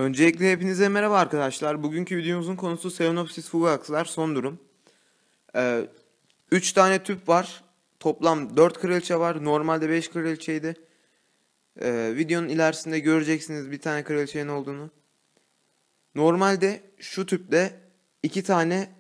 Öncelikle hepinize merhaba arkadaşlar. Bugünkü videomuzun konusu Phalaenopsis fugax'lar son durum. 3 tane tüp var. Toplam 4 kraliçe var. Normalde 5 kraliçeydi. Videonun ilerisinde göreceksiniz bir tane kraliçenin olduğunu. Normalde şu tüpte 2 tane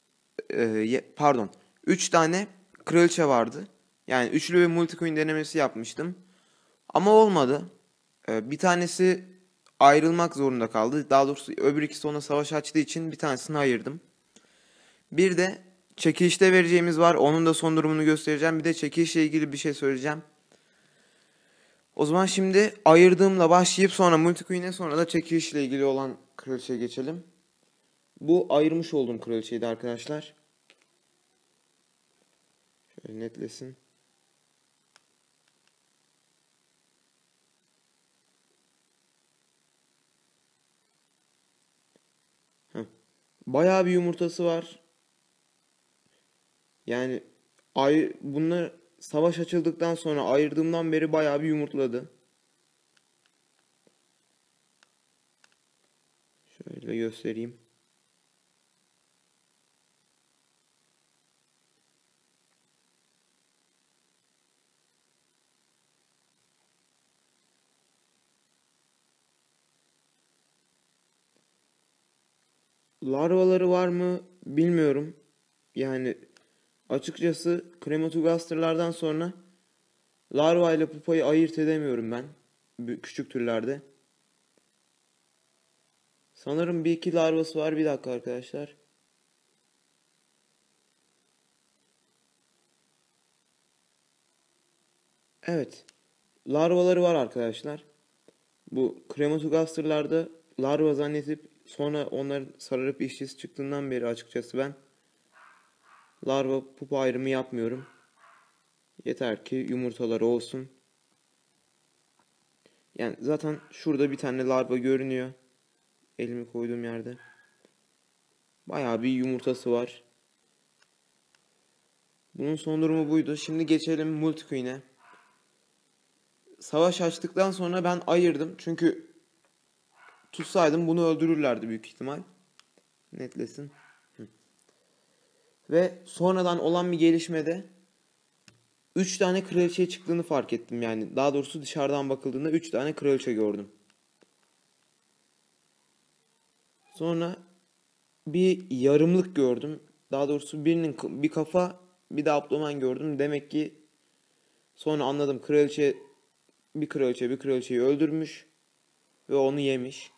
3 tane kraliçe vardı. Yani üçlü ve multi queen denemesi yapmıştım. Ama olmadı. Bir tanesi ayrılmak zorunda kaldı. Daha doğrusu öbür ikisi ona savaş açtığı için bir tanesini ayırdım. Bir de çekilişte vereceğimiz var. Onun da son durumunu göstereceğim. Bir de çekilişle ilgili bir şey söyleyeceğim. O zaman şimdi ayırdığımla başlayıp sonra multi sonra da çekilişle ilgili olan kraliçeye geçelim. Bu ayırmış olduğum kraliçeydi arkadaşlar. Şöyle netlesin. Bayağı bir yumurtası var. Yani bunlar savaş açıldıktan sonra ayırdığımdan beri bayağı bir yumurtladı. Şöyle göstereyim. Larvaları var mı bilmiyorum. Yani açıkçası Crematogaster'lardan sonra larva ile pupayı ayırt edemiyorum ben. Küçük türlerde. Sanırım bir iki larvası var. Bir dakika arkadaşlar. Evet. Larvaları var arkadaşlar. Bu Crematogaster'larda larva zannedip sonra onların sararıp işçisi çıktığından beri açıkçası ben larva pupa ayrımı yapmıyorum. Yeter ki yumurtaları olsun. Yani zaten şurada bir tane larva görünüyor. Elimi koyduğum yerde. Bayağı bir yumurtası var. Bunun son durumu buydu. Şimdi geçelim multi. Savaş açtıktan sonra ben ayırdım. Çünkü tutsaydım bunu öldürürlerdi büyük ihtimal. Netlesin. Ve sonradan olan bir gelişmede 3 tane kraliçe çıktığını fark ettim yani. Daha doğrusu dışarıdan bakıldığında 3 tane kraliçe gördüm. Sonra bir yarımlık gördüm. Daha doğrusu birinin bir kafa bir de abdomen gördüm. Demek ki sonra anladım bir kraliçeyi öldürmüş ve onu yemiş.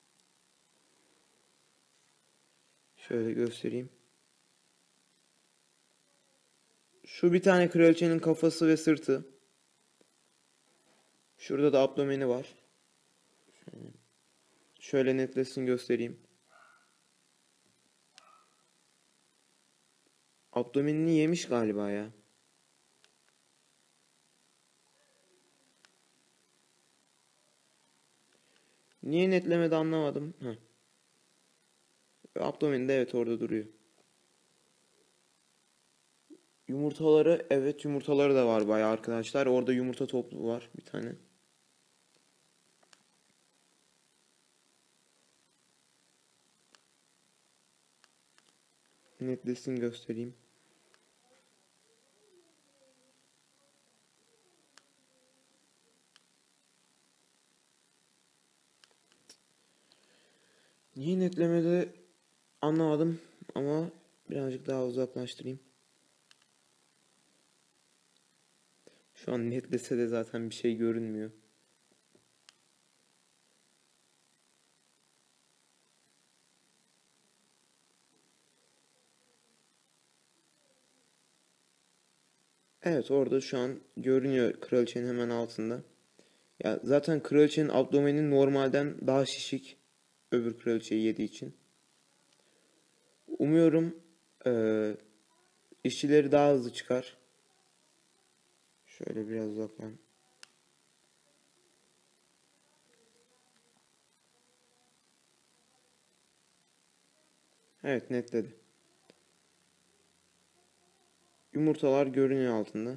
Şöyle göstereyim. Şu bir tane kraliçenin kafası ve sırtı. Şurada da abdomeni var. Şöyle netlesin göstereyim. Abdomenini yemiş galiba ya. Niye netlemedi anlamadım. Abdomeni de evet orada duruyor. Yumurtaları da var bayağı arkadaşlar. Orada yumurta toplu var bir tane. Netlesin göstereyim. Niye netlemede anlamadım ama birazcık daha uzaklaştırayım. Şu an netlese de zaten bir şey görünmüyor. Evet orada şu an görünüyor kraliçenin hemen altında. Ya zaten kraliçenin abdomeni normalden daha şişik. Öbür kraliçeyi yediği için. Umuyorum işçileri daha hızlı çıkar. Şöyle biraz uzaklan. Evet netledi. Yumurtalar görünüyor altında.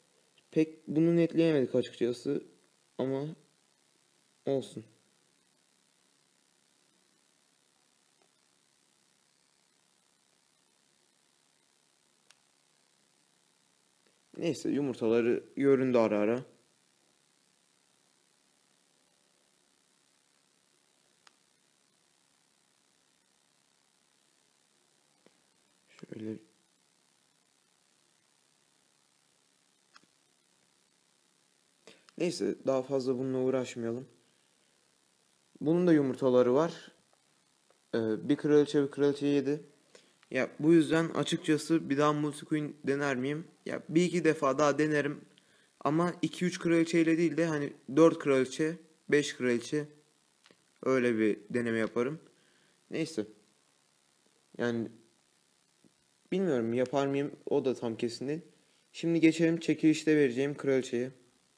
Pek bunu netleyemedik açıkçası ama olsun. Neyse, yumurtaları göründü ara ara. Şöyle. Neyse, daha fazla bununla uğraşmayalım. Bunun da yumurtaları var. Bir kraliçe bir kraliçe yedi. Ya bu yüzden açıkçası bir daha multiqueen dener miyim? Ya bir iki defa daha denerim. Ama 2-3 kraliçeyle değil de hani 4 kraliçe, 5 kraliçe, öyle bir deneme yaparım. Neyse. Yani bilmiyorum yapar mıyım, o da tam kesin değil. Şimdi geçelim çekilişte vereceğim kraliçeye.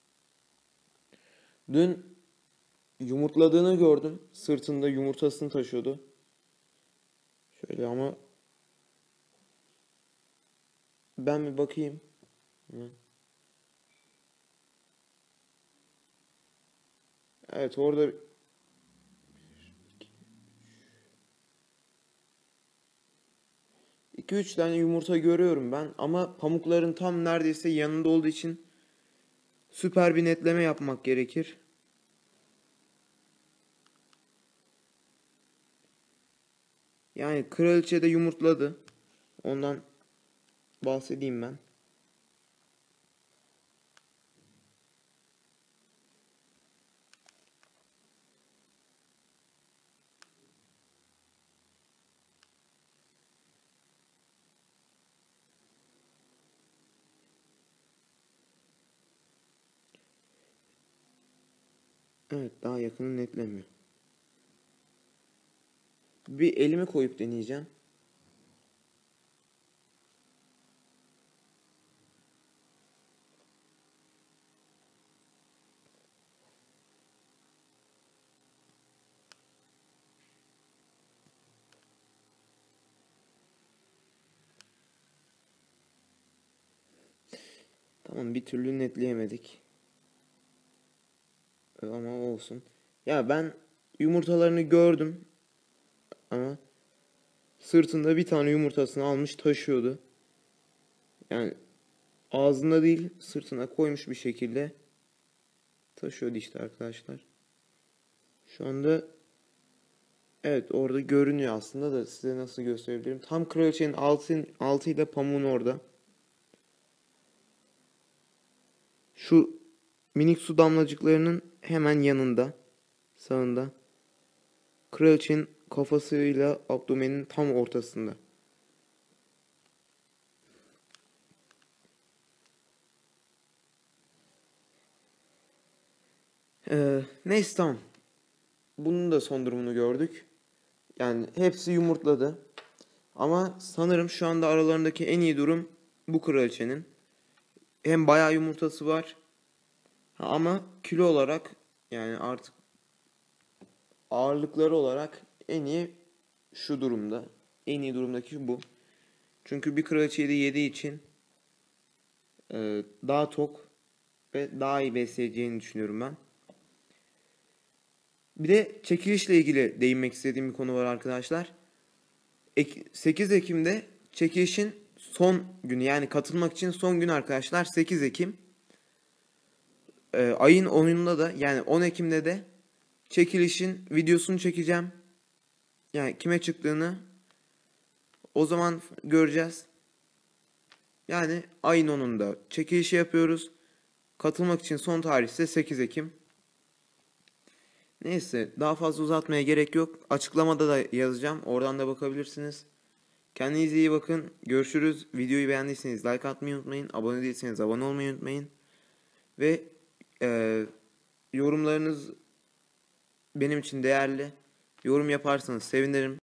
Dün yumurtladığını gördüm. Sırtında yumurtasını taşıyordu. Şöyle ama ben bir bakayım. Evet, orada 2-3 tane yumurta görüyorum ben ama pamukların tam neredeyse yanında olduğu için süper bir netleme yapmak gerekir. Yani kraliçe de yumurtladı. Ondan bahsedeyim ben. Evet, daha yakını netlemiyor. Bir elimi koyup deneyeceğim. Tamam, bir türlü netleyemedik. Ama olsun. Ya ben yumurtalarını gördüm ama sırtında bir tane yumurtasını almış taşıyordu. Yani ağzında değil, sırtına koymuş bir şekilde taşıyordu işte arkadaşlar. Şu anda evet, orada görünüyor aslında da size nasıl gösterebilirim. Tam kraliçenin altıyla pamuğun orada. Şu minik su damlacıklarının hemen yanında, sağında. Kraliçenin kafasıyla abdomenin tam ortasında. Neyse, tamam. Bunun da son durumunu gördük. Yani hepsi yumurtladı. Ama sanırım şu anda aralarındaki en iyi durum bu kraliçenin. Hem bayağı yumurtası var. Ama kilo olarak, yani artık ağırlıkları olarak en iyi şu durumda. En iyi durumdaki bu. Çünkü bir kraliçeyi de yediği için daha tok ve daha iyi besleyeceğini düşünüyorum ben. Bir de çekilişle ilgili değinmek istediğim bir konu var arkadaşlar. 8 Ekim'de çekilişin son günü, yani katılmak için son gün arkadaşlar 8 Ekim. Ayın 10'unda da, yani 10 Ekim'de de çekilişin videosunu çekeceğim. Yani kime çıktığını o zaman göreceğiz. Yani ayın 10'unda çekilişi yapıyoruz. Katılmak için son tarih ise 8 Ekim. Neyse, daha fazla uzatmaya gerek yok. Açıklamada da yazacağım. Oradan da bakabilirsiniz. Kendinize iyi bakın. Görüşürüz. Videoyu beğendiyseniz like atmayı unutmayın. Abone değilseniz abone olmayı unutmayın. Ve yorumlarınız benim için değerli. Yorum yaparsanız sevinirim.